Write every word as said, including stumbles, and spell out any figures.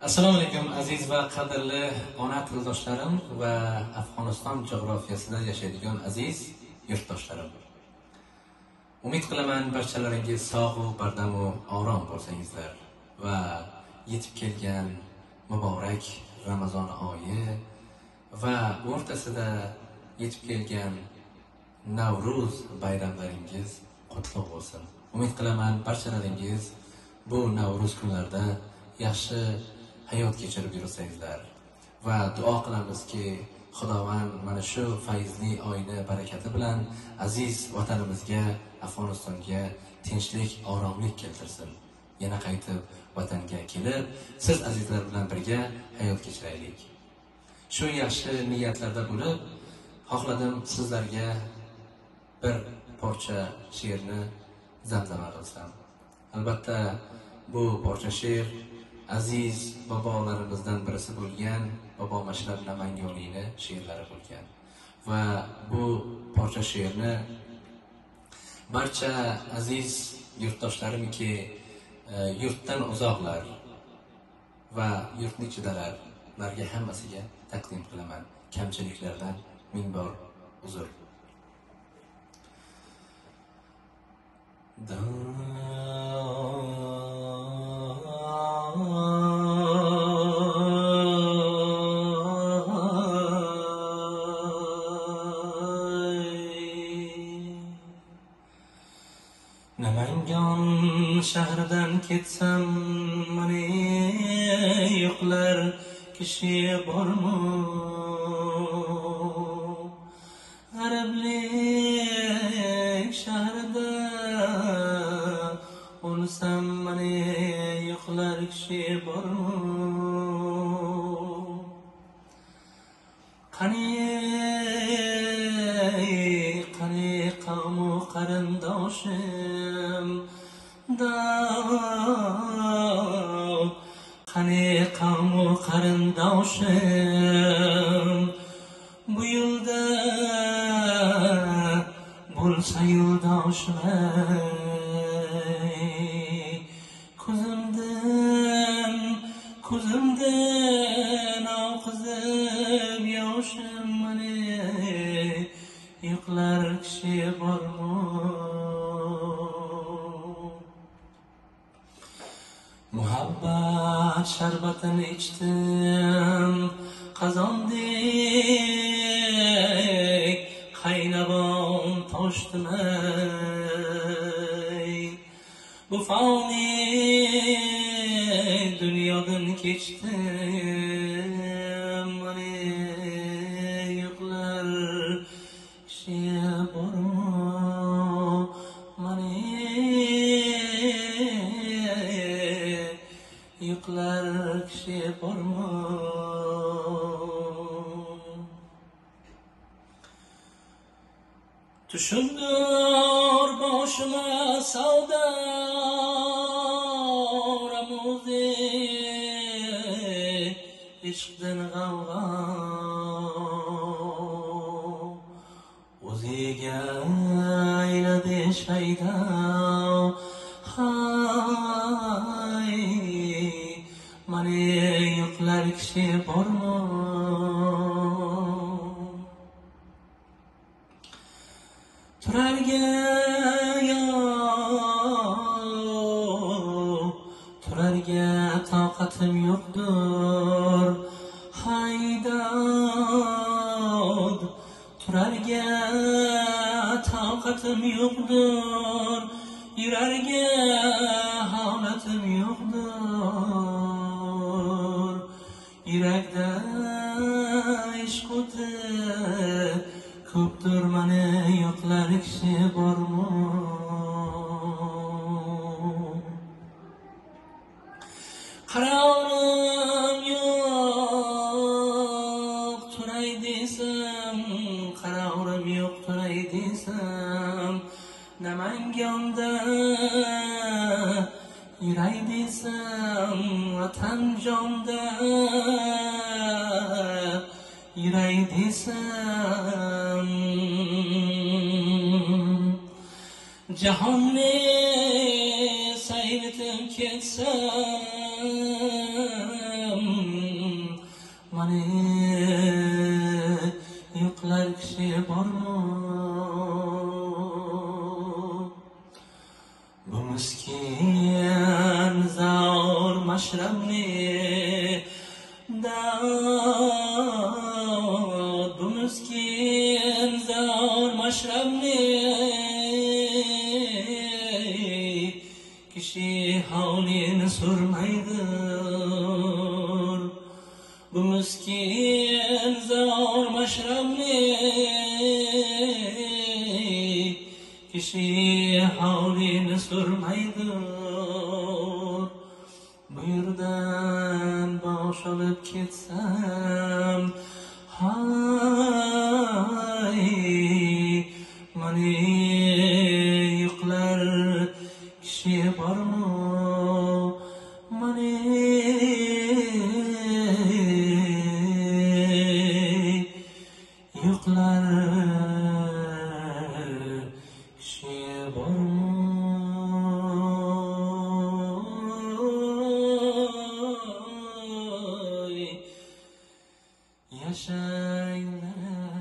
Assalomu alaykum aziz va qadrli ona tildoshlarim va Afg'oniston jo'grafiyasida yashaydigan aziz yurtdoshlarim. Umid qilaman barchalaringiz sog' va bardam va orom bo'lsangizlar va yetib kelgan muborak Ramazon oyi va o'rtasida yetib kelgan Navruz bayramlaringiz qutlug' bo'lsin. Umid qilaman barchalaringiz bu Navruz kunlarida yaxshi hayot kechirib yursangizlar va duo qilamizki Xudovand mana shu fayzli oyni barakati bilan aziz vatanimizga, Afg'onistonga tinchlik, oromlik keltirsin. Yana qaytib vatanga kelib, siz azizlar bilan birga hayot kechiraylik. Shu yaxshi niyatlarda bo'lib, xohladim sizlarga bir parcha she'rni zamzama qilsam. Albatta bu parcha she'r aziz bobolarimizdan birisi bo'lgan Bobo Mashlab Namangoniyning she'rlari bo'lgan va bu parcha she'rni barcha aziz yurtdoshlarimki yurtdan uzoqlar va yurtning ichidalar ularga hammasiga taqdim qilaman. Kamchiliklardan ming bor uzr. Namangan shahridan ketsam mani yo'qlar kishi bormi? G'ariblik shahrida o'lsam mani yo'qlar kishi bormi? Qani qani qavmu qarindoshim qani qavmu qarindoshim bu yo'lda bo'lsa yo'ldoshim ko'zimdan ko'zimdan oqizib yoshim mani yo'qlar kishi bormi? Muhabbat sharbatini ichdim qazondek qaynabon toshdim bu fani dunyodan kechdim mani yo'qlar kishi bormi? Mani yo'qlar kishi bormi? Tushundur boshima savdo ramuzi ishqdan g'avg'o o'ziga ayladi shaydo hay mani yo'qlar kishi bormi? Turarga yo'q, turarga toqatim yo'qdir, haydod. Turarga toqatim yo'qdir, yurarga holatim yo'qdir. Yurakda ishq o'ti ko'pdir mani yo'qlar kishi bormi? Qarorim yo'q turay desam, qarorim yo'q turay desam, Namanganda yuray desam, vatan jonda yuray desam, jahonni saylatim ketsam, مشربني داد بمسكين زار مشربني kishi havlini surmaydir bu miskin zor mashrabni kishi havlini surmaydir bu yerdan bosh olib ketsam hay mani yuqlar kishi bormi mani yuqlar kishi bormi yashanglar